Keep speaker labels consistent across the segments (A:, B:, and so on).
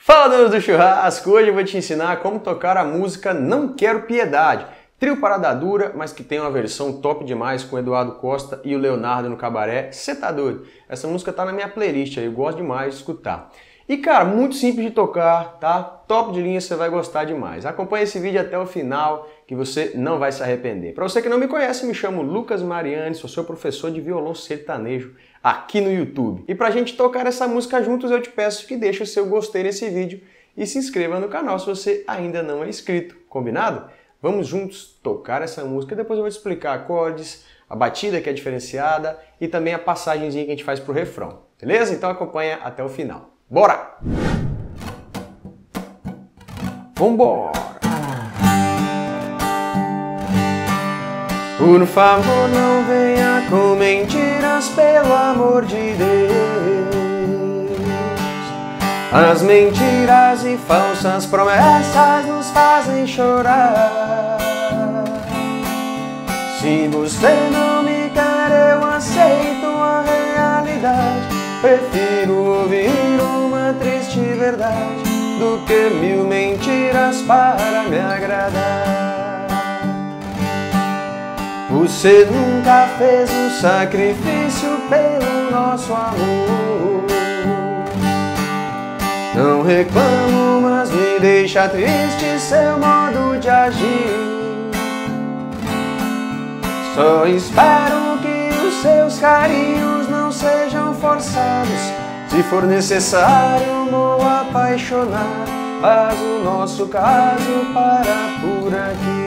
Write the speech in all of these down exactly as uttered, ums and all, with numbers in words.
A: Fala, donos do churrasco! Hoje eu vou te ensinar como tocar a música Não Quero Piedade. Trio Parada Dura, mas que tem uma versão top demais com o Eduardo Costa e o Leonardo no cabaré. Cê tá doido? Essa música tá na minha playlist aí, eu gosto demais de escutar. E cara, muito simples de tocar, tá? Top de linha, você vai gostar demais. Acompanhe esse vídeo até o final, que você não vai se arrepender. Para você que não me conhece, me chamo Lucas Mariani, sou seu professor de violão sertanejo aqui no YouTube. E pra gente tocar essa música juntos, eu te peço que deixe o seu gostei nesse vídeo e se inscreva no canal se você ainda não é inscrito. Combinado? Vamos juntos tocar essa música, depois eu vou te explicar acordes, a batida que é diferenciada e também a passagenzinha que a gente faz pro refrão. Beleza? Então acompanha até o final. Bora! Vambora! Por favor, não venha com mentiras, pelo amor de Deus. As mentiras e falsas promessas nos fazem chorar. Se você não me quer, eu aceito a realidade. Prefiro ouvir uma triste verdade do que mil mentiras para me agradar. Você nunca fez um sacrifício pelo nosso amor. Não reclamo, mas me deixa triste seu modo de agir. Só espero que os seus carinhos não sejam forçados. Se for necessário, vou apaixonar. Faz o nosso caso para por aqui.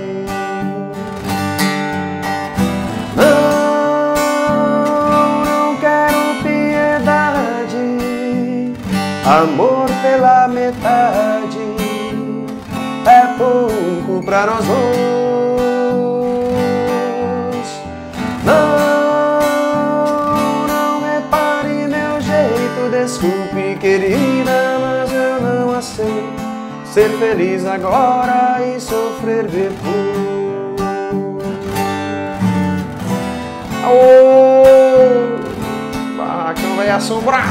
A: Não, não quero piedade. Amor pela metade é pouco pra nós dois. Desculpe, querida, mas eu não aceito ser feliz agora e sofrer depois. Aô! Barracão vai assombrar!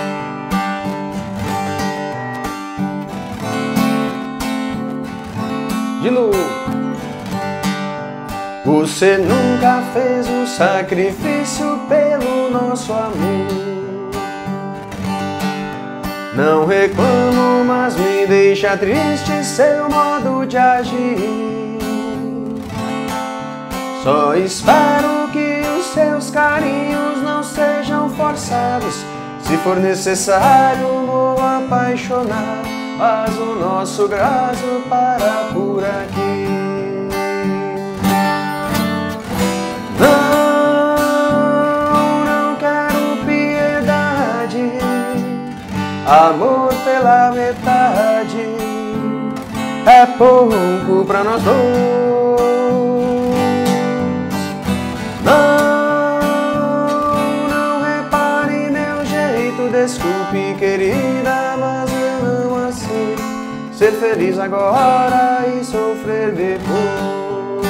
A: De novo! Você nunca fez um sacrifício pelo nosso amor. Não reclamo, mas me deixa triste seu modo de agir. Só espero que os seus carinhos não sejam forçados. Se for necessário, vou apaixonar. Faz o nosso caso para por aqui. Amor pela metade é pouco pra nós dois. Não, não repare meu jeito, desculpe querida, mas eu não aceito ser feliz agora e sofrer depois.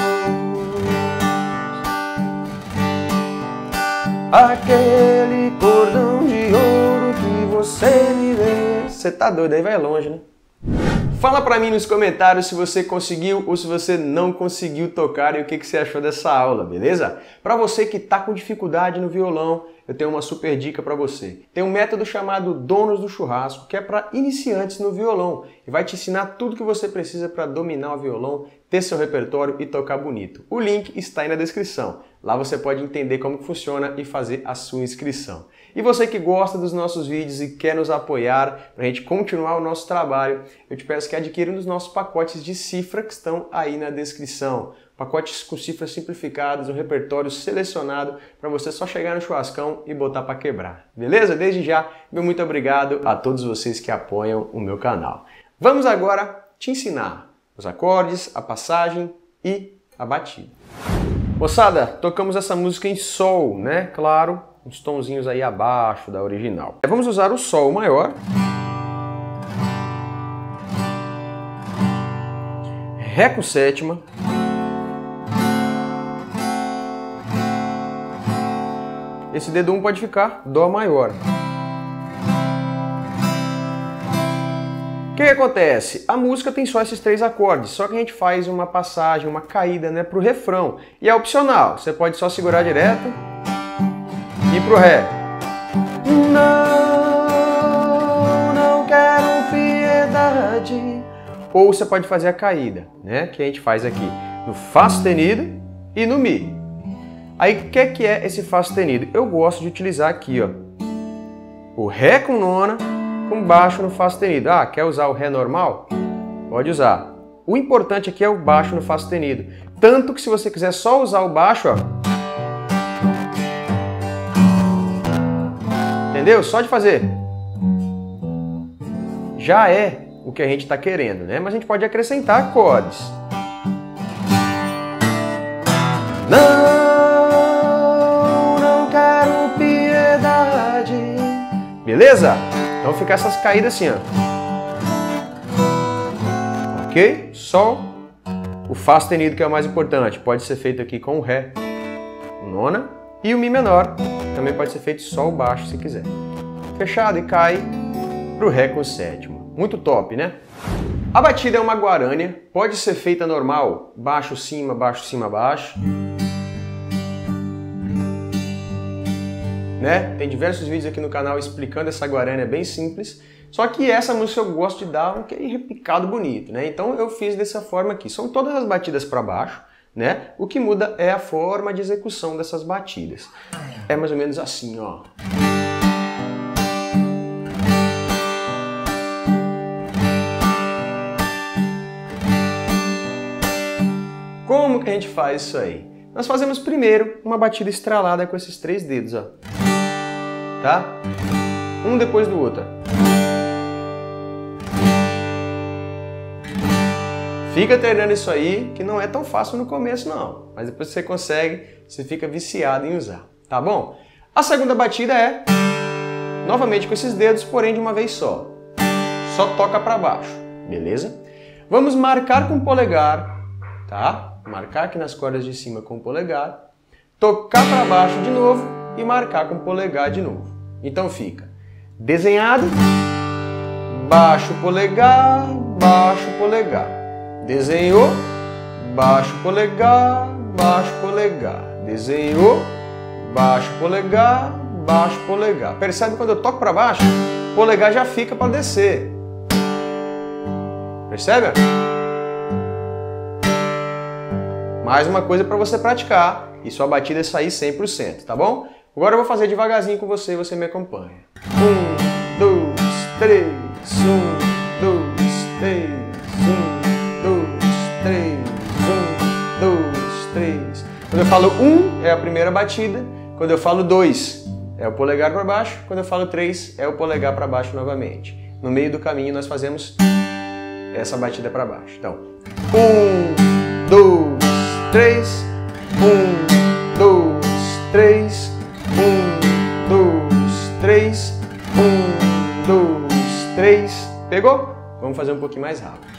A: Aquele cordão de ouro que você me deu. Você tá doido, aí vai longe, né? Fala pra mim nos comentários se você conseguiu ou se você não conseguiu tocar e o que, que você achou dessa aula, beleza? Pra você que tá com dificuldade no violão, eu tenho uma super dica pra você. Tem um método chamado Donos do Churrasco, que é para iniciantes no violão e vai te ensinar tudo que você precisa para dominar o violão, ter seu repertório e tocar bonito. O link está aí na descrição. Lá você pode entender como funciona e fazer a sua inscrição. E você que gosta dos nossos vídeos e quer nos apoiar para a gente continuar o nosso trabalho, eu te peço que adquira um dos nossos pacotes de cifra que estão aí na descrição. Pacotes com cifras simplificadas, um repertório selecionado para você só chegar no churrascão e botar para quebrar. Beleza? Desde já, meu muito obrigado a todos vocês que apoiam o meu canal. Vamos agora te ensinar os acordes, a passagem e a batida. Moçada, tocamos essa música em sol, né? Claro, uns tonzinhos aí abaixo da original. Vamos usar o sol maior. Ré com sétima. Esse dedo um pode ficar Dó maior. que que acontece? A música tem só esses três acordes, só que a gente faz uma passagem, uma caída, né, pro refrão. E é opcional, você pode só segurar direto e ir pro Ré. Não, não quero piedade. Ou você pode fazer a caída, né, que a gente faz aqui no Fá sustenido e no Mi. Aí o que, que é esse Fá sustenido? Eu gosto de utilizar aqui, ó, o Ré com nona, com baixo no Fá sustenido. Ah, quer usar o Ré normal? Pode usar. O importante aqui é o baixo no Fá sustenido. Tanto que se você quiser só usar o baixo, ó, entendeu? Só de fazer. Já é o que a gente está querendo, né? Mas a gente pode acrescentar acordes. Não, não quero piedade. Beleza? Então fica essas caídas assim, ó. Ok? Sol. O Fá sustenido, que é o mais importante, pode ser feito aqui com o Ré, nona, e o Mi menor. Também pode ser feito só o baixo, se quiser. Fechado e cai pro Ré com sétima. Muito top, né? A batida é uma guarânia, pode ser feita normal, baixo, cima, baixo, cima, baixo. Né? Tem diversos vídeos aqui no canal explicando essa guarânia, é bem simples. Só que essa música eu gosto de dar um que é repicado bonito, né? Então eu fiz dessa forma aqui. São todas as batidas para baixo, né? O que muda é a forma de execução dessas batidas. É mais ou menos assim, ó. Como que a gente faz isso aí? Nós fazemos primeiro uma batida estralada com esses três dedos, ó. Tá? Um depois do outro. Fica treinando isso aí, que não é tão fácil no começo não, mas depois que você consegue, você fica viciado em usar, tá bom? A segunda batida é, novamente com esses dedos, porém de uma vez só. Só toca para baixo, beleza? Vamos marcar com o polegar, tá? Marcar aqui nas cordas de cima com o polegar, tocar para baixo de novo e marcar com o polegar de novo. Então fica desenhado, baixo polegar, baixo polegar. Desenhou, baixo polegar, baixo polegar. Desenhou, baixo polegar, baixo polegar. Percebe quando eu toco para baixo, o polegar já fica para descer. Percebe? Mais uma coisa para você praticar e sua batida sair cem por cento, tá bom? Agora eu vou fazer devagarzinho com você e você me acompanha. Um, dois, três, um, dois, três, um. três, um, dois, três. Quando eu falo um, é a primeira batida. Quando eu falo dois, é o polegar para baixo. Quando eu falo três, é o polegar para baixo novamente. No meio do caminho nós fazemos essa batida para baixo. Então, um, dois, três. Um, dois, três. Um, dois, três. Um, dois, três. Pegou? Vamos fazer um pouquinho mais rápido.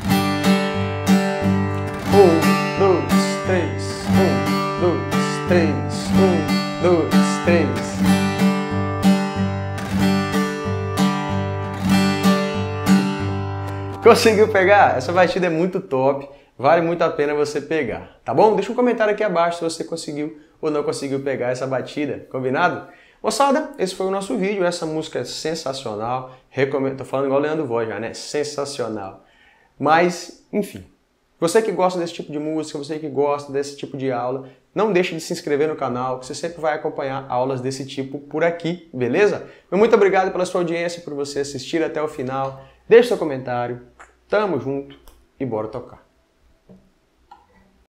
A: Um, dois, três, um, dois, três, um, dois, três. Conseguiu pegar? Essa batida é muito top, vale muito a pena você pegar, tá bom? Deixa um comentário aqui abaixo se você conseguiu ou não conseguiu pegar essa batida, combinado? Moçada, esse foi o nosso vídeo, essa música é sensacional, recomendo, tô falando igual o Leandro Voz já, né? Sensacional. Mas, enfim. Você que gosta desse tipo de música, você que gosta desse tipo de aula, não deixe de se inscrever no canal, que você sempre vai acompanhar aulas desse tipo por aqui, beleza? Muito obrigado pela sua audiência, por você assistir até o final. Deixe seu comentário, tamo junto e bora tocar.